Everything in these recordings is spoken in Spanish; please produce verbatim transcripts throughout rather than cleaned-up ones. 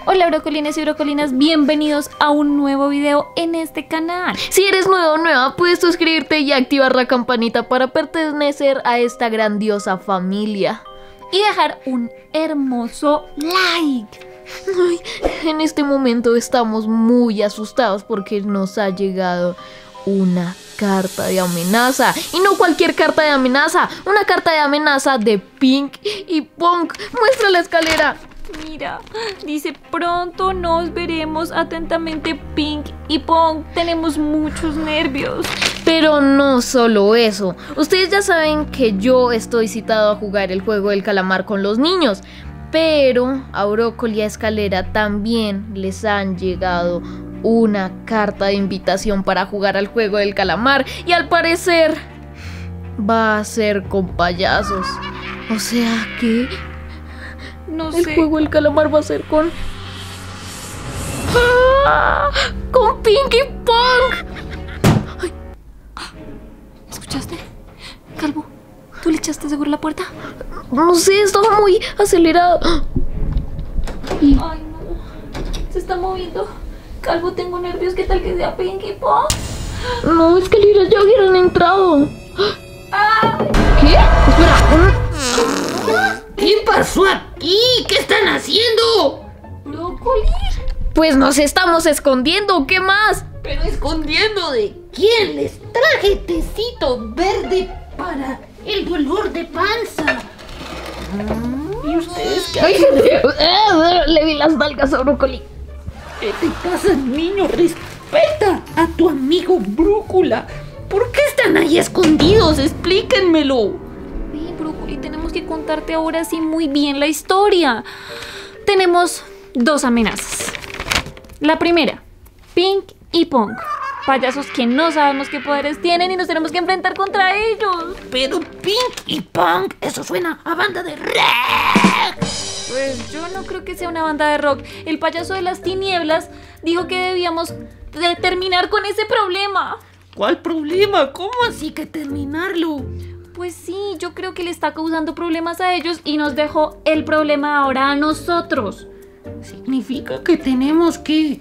Hola brocolines y brocolinas, bienvenidos a un nuevo video en este canal. Si eres nuevo o nueva, puedes suscribirte y activar la campanita para pertenecer a esta grandiosa familia. Y dejar un hermoso like. Ay, en este momento estamos muy asustados porque nos ha llegado una carta de amenaza. Y no cualquier carta de amenaza, una carta de amenaza de Pink y Pong. Muestra la escalera. Mira, dice: pronto nos veremos atentamente, Pink y Pong. Tenemos muchos nervios. Pero no solo eso. Ustedes ya saben que yo estoy citado a jugar el juego del calamar con los niños. Pero a Brócoli y a Escalera también les han llegado una carta de invitación para jugar al juego del calamar. Y al parecer va a ser con payasos. O sea que no el sé. juego del calamar va a ser con... ¡Ah! ¡Con Pink y Pong! Ay. ¿Escuchaste? Calvo, ¿tú le echaste seguro la puerta? No sé, estaba muy acelerado. Y... ay, no. Se está moviendo. Calvo, tengo nervios. ¿Qué tal que sea Pink y Pong? No, Escalera, ya hubieran entrado. ¡Ay! ¿Qué? Espera. ¿Qué pasó aquí? ¿Qué están haciendo? ¡Brócoli! Pues nos estamos escondiendo. ¿Qué más? ¿Pero escondiendo de quién? Les traje tecito verde para el dolor de panza. ¿Y ustedes qué hacen? Le vi las nalgas a Brócoli. ¿Qué te pasa, niño? Respeta a tu amigo Brújula. ¿Por qué están ahí escondidos? Explíquenmelo. Sí, Brócoli, tenemos que contarte ahora sí muy bien la historia. Tenemos dos amenazas. La primera, Pink y Pong, payasos que no sabemos qué poderes tienen y nos tenemos que enfrentar contra ellos. Pero Pink y Pong, eso suena a banda de rock. Pues yo no creo que sea una banda de rock. El payaso de las tinieblas dijo que debíamos de terminar con ese problema. ¿Cuál problema? ¿Cómo así que terminarlo? Pues sí, yo creo que le está causando problemas a ellos y nos dejó el problema ahora a nosotros. Significa que tenemos que...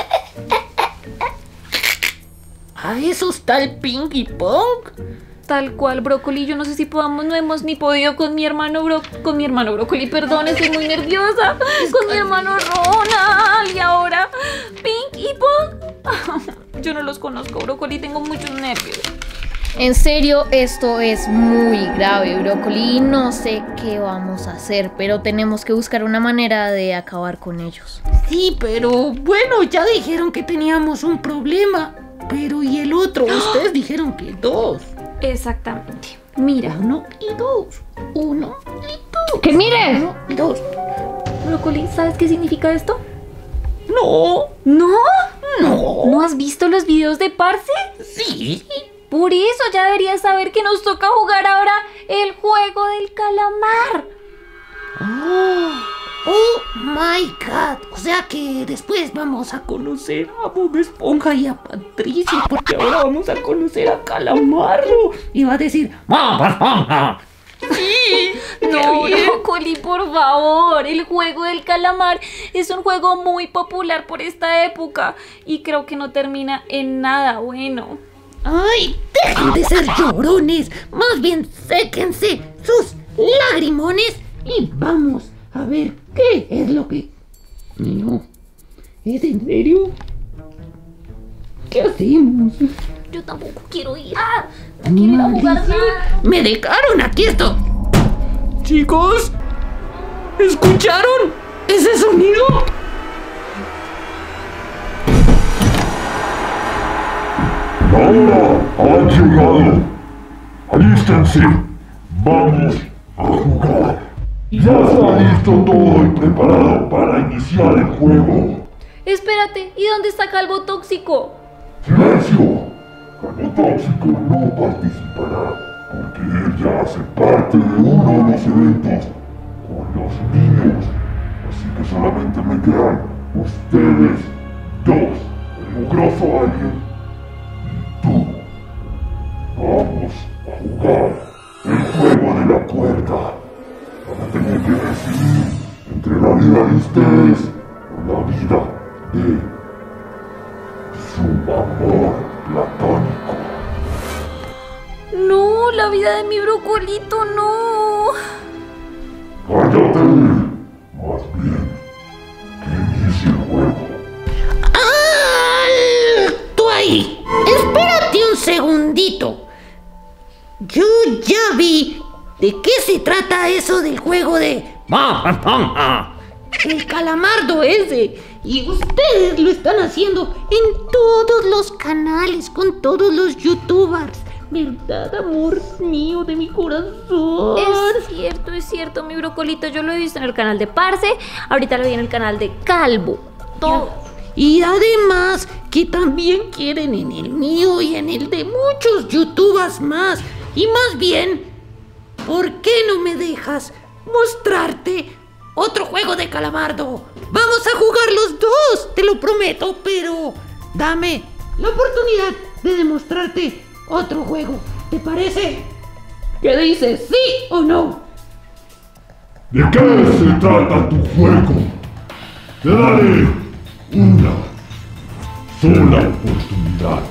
¿A esos tal Pink y Pong? Tal cual, Brócoli. Yo no sé si podamos, no hemos ni podido con mi hermano Bro... Con mi hermano Brócoli, perdón, estoy muy nerviosa. Con mi hermano Ronald y ahora Pink y Pong. Yo no los conozco, Brócoli, tengo muchos nervios. En serio, esto es muy grave, Brócoli, y no sé qué vamos a hacer, pero tenemos que buscar una manera de acabar con ellos. Sí, pero bueno, ya dijeron que teníamos un problema. Pero ¿y el otro? Ustedes dijeron que dos. Exactamente. Mira. Uno y dos. Uno y dos. ¡Que mire! Uno y dos. Brócoli, ¿sabes qué significa esto? No. ¿No? No. ¿No has visto los videos de Parce? Sí. Por eso ya deberías saber que nos toca jugar ahora el juego del calamar. Oh, oh my God. O sea que después vamos a conocer a Bob Esponja y a Patricia, porque ahora vamos a conocer a Calamardo. Y va a decir: ¡Bob Esponja! Sí. No, Brócoli, por favor. El juego del calamar es un juego muy popular por esta época y creo que no termina en nada bueno. ¡Ay! ¡Dejen de ser llorones! Más bien séquense sus lagrimones y vamos a ver qué es lo que... No, ¿es en serio? ¿Qué hacemos? Yo tampoco quiero ir. ¡Ah! No quiero ir a jugar nada. ¡Me dejaron! ¡Aquí esto! Chicos, ¿escucharon ese sonido? La hora ha llegado. Alístense. Vamos a jugar. Ya está listo todo y preparado para iniciar el juego. Espérate, ¿y dónde está Calvo Tóxico? ¡Silencio! Calvo Tóxico no participará porque él ya hace parte de uno de los eventos con los niños. Así que solamente me quedan ustedes dos, el mugroso alien y tú. Vamos a jugar el juego de la puerta. Van a tener que decidir entre la vida de ustedes o la la de mi brocolito, no. ¡Cállate! Más bien, que inicie el juego. ¡Alto ahí! Espérate un segundito. Yo ya vi de qué se trata eso del juego de... el calamardo ese. Y ustedes lo están haciendo en todos los canales, con todos los youtubers. ¿Verdad, amor mío de mi corazón? Es cierto, es cierto, mi brocolito. Yo lo he visto en el canal de Parce. Ahorita lo vi en el canal de Calvo. Todo. Y además que también quieren en el mío y en el de muchos youtubers más. Y más bien, ¿por qué no me dejas mostrarte otro juego de calamardo? Vamos a jugar los dos, te lo prometo, pero dame la oportunidad de demostrarte otro juego. ¿Te parece? ¿Qué dices? ¿Sí o no? ¿De qué se trata tu juego? Te daré una sola oportunidad.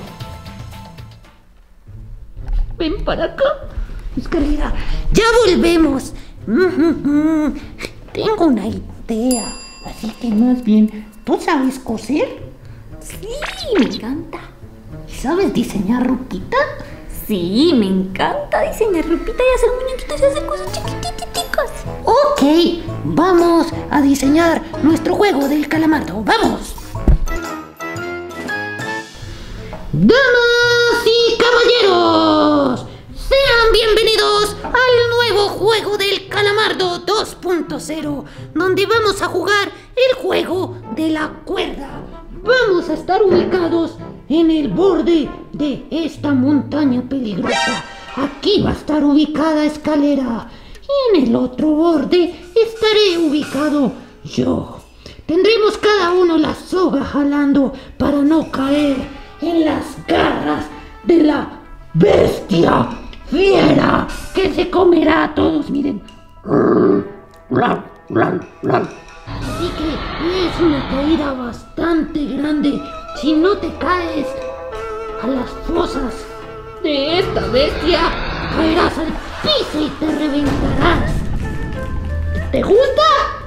Ven para acá, escalera. Ya volvemos. Tengo una idea. Así que más bien, ¿tú sabes coser? Sí, me encanta. ¿Y sabes diseñar ropita? Sí, me encanta diseñar ropita y hacer muñequitos y hacer cosas chiquititicas. Ok, vamos a diseñar nuestro juego del calamardo. ¡Vamos! Damas y caballeros, sean bienvenidos al nuevo juego del calamardo dos punto cero, donde vamos a jugar el juego de la cuerda. Vamos a estar ubicados en el borde de esta montaña peligrosa. Aquí va a estar ubicada escalera y en el otro borde estaré ubicado yo. Tendremos cada uno la soga jalando para no caer en las garras de la bestia fiera que se comerá a todos. Miren. Así que es una caída bastante grande. Si no te caes a las fosas de esta bestia, caerás al piso y te reventarás. ¿Te gusta?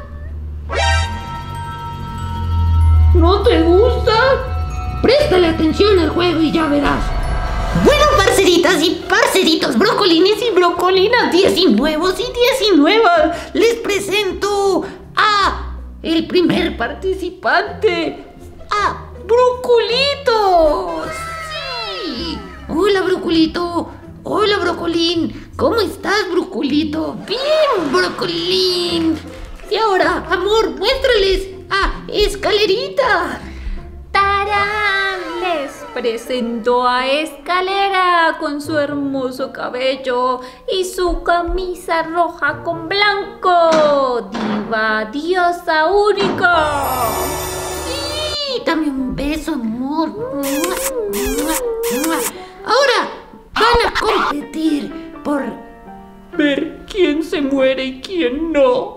¿No te gusta? Préstale atención al juego y ya verás. Bueno, parceritas y parceritos, brocolines y brocolinas, diecinuevos y diecinuevas, les presento a el primer participante, a Brocolito. Sí. Hola, Brocolito. Hola, Brocolín. ¿Cómo estás, Brocolito? Bien, Brocolín. Y ahora, amor, muéstrales a Escalerita. ¡Tarán! Les presento a Escalera con su hermoso cabello y su camisa roja con blanco. Diva, diosa única. Sí, dame un beso, amor. Ahora van a competir por ver quién se muere y quién no.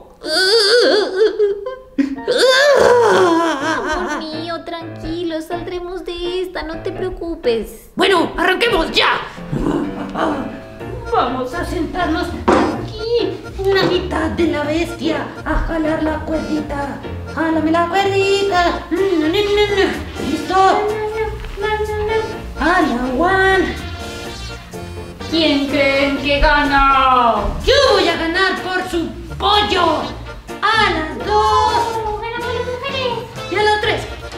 Amor mío, tranquilo, saldremos de esta, no te preocupes. Bueno, arranquemos ya. Vamos a sentarnos aquí en la mitad de la bestia a jalar la cuerdita. Jálame la cuerdita. ¿Listo? A la one. ¿Quién creen que gana? Yo voy a ganar por su pollo. A las dos. ¡Ganamos las mujeres! Y a las tres.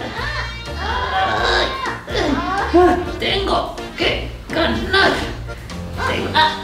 Ay, tengo que ganar. Tengo- ah.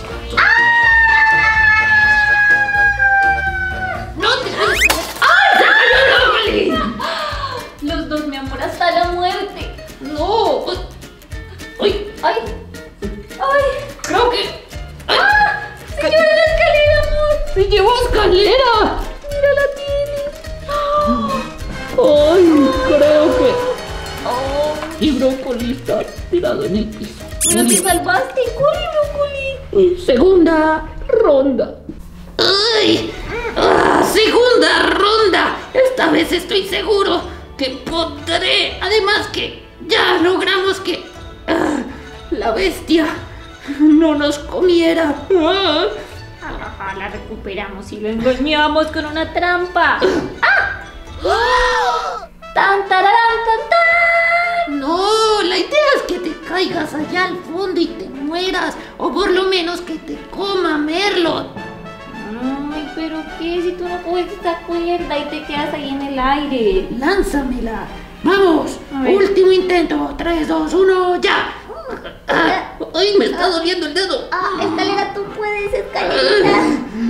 ¡No te ¡ay, se cayó el brócoli! Los dos, mi amor, hasta la muerte. ¡No! ¡Ay! ¡Ay! ¡Ay! Creo que... ¡ay! ¡Ah! ¡Se llevó la escalera, amor! ¡Se llevó escalera! ¡Mira, la tiene! ¡Ay! Creo que... ¡Oh! Y brócoli está tirado en el piso. ¡Pero te salvaste! ¡Corre, brócoli! Segunda ronda. ¡Ay! ¡Ah, segunda ronda! Esta vez estoy seguro que podré. Además que ya logramos que ah, la bestia no nos comiera. Ah. Ajá, la recuperamos y lo engañamos con una trampa. ¡Ah! ¡Oh! ¡Tan, tararán, tan, tan! No, la idea es que te caigas allá al fondo y te mueras, o por lo menos que te coma Merlot. Ay, pero ¿qué? Si tú no coges esta cuerda y te quedas ahí en el aire. Lánzamela. Vamos, A ver. último intento. tres, dos, uno, ya. Ah, ¡Ay, me está doliendo el dedo! Ah, escalera, tú puedes, escalerita.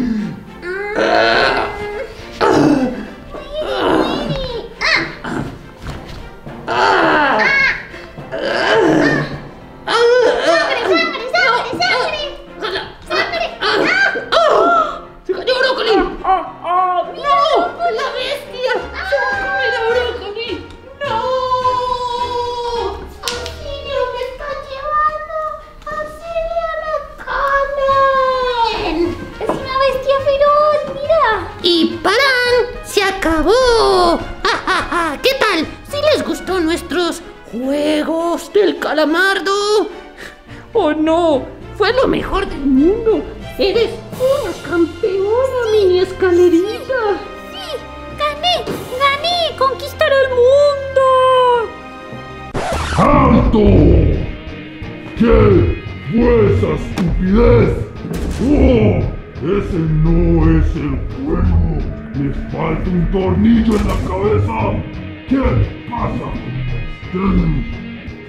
Ah. ¡Sangre, sangre, sangre, sangre! ¡Se cayó Brócoli! ¡Oh, oh! ¡No! ¡La bestia! ¡Se va a comer a Brócoli! ¡No! ¡Auxilio, me está llevando! ¡Auxilio, me comen! ¡Es una bestia feroz, mira! ¡Y paran! ¡Se acabó! ¡Ja, ja, ja! ¿Qué tal? ¿Si les gustó nuestros juegos del calamardo? ¡Oh no! ¡Fue lo mejor del mundo! ¡Eres una campeona, mini escalerita! ¡Sí! ¡Gané! ¡Gané! ¡Conquistar el mundo! ¡Alto! ¿Qué fue esa estupidez? ¡Oh! Ese no es el juego. Les falta un tornillo en la cabeza. ¿Qué pasa con ustedes?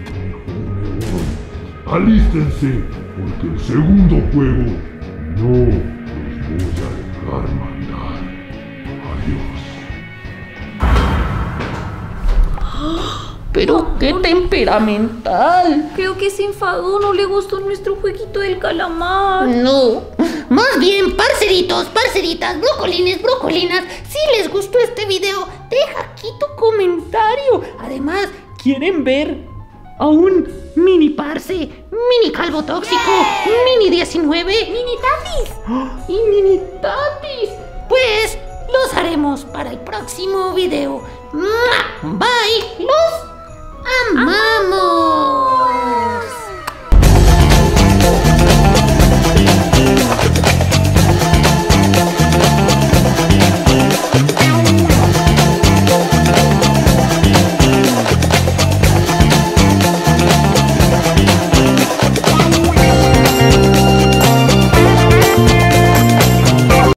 Alístense, porque el segundo juego no los voy a dejar mandar. Adiós. ¡Pero qué temperamental! Creo que se enfadó, no le gustó nuestro jueguito del calamar. No, más bien, parceritos, parceritas, brocolines, brocolinas, si les gustó este video, deja aquí tu comentario. Además, ¿quieren ver a un mini parce, mini calvo tóxico, mini diecinueve, mini tatis y mini tatis? Pues los haremos para el próximo video. ¡Mua! Bye, los amamos.